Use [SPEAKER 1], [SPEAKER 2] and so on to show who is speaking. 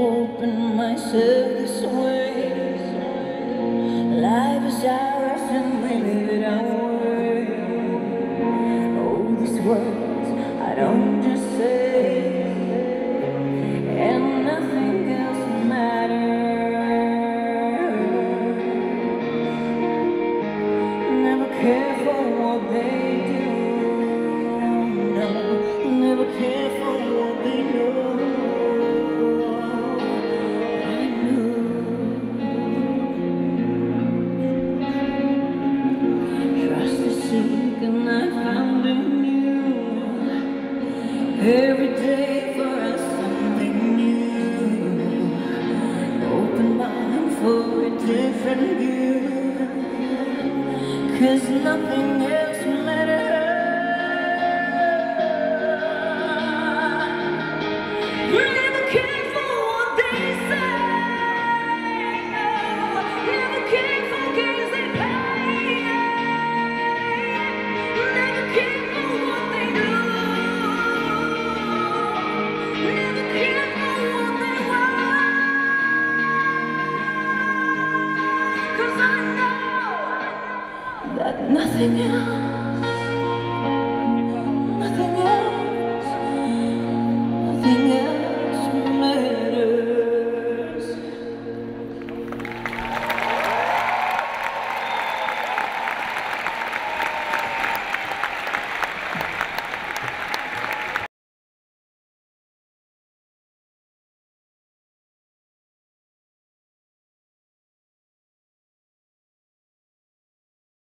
[SPEAKER 1] open myself this way. Life is ours and we live it our way. Oh, these words I don't just say, and nothing else matters. Never care for what they do, no, never care for what they know. And I found in you every day for us something new. Open mind for a different view, 'cause nothing else